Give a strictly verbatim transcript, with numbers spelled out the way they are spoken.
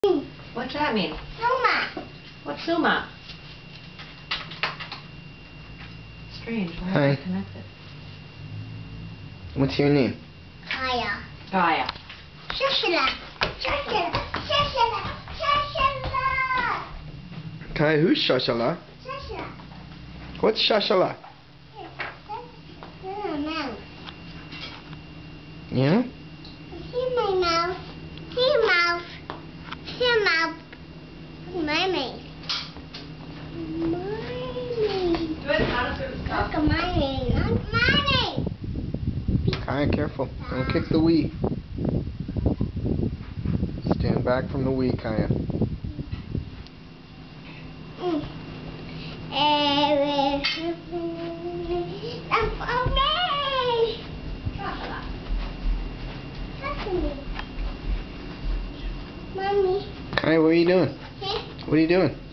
What's that mean? Suma. What's Suma? Strange. Why Hi. are they connected? What's your name? Kaya. Gaia. Shashila. Shashila. Shashila. Shashila. Kai, who's Shashala? Shashila. What's Shashala? That's a mouse. Yeah? See my mouth. See mouse. See mouth. Mermaid. Mermaid. Good. How does it Look at mermaid. Not mermaid. Kai, careful. Don't kick the Wii. Stand back from the Wii, Kaya. Mm. Eh, I'm okay. Mommy. Kai, what are you doing? Huh? What are you doing?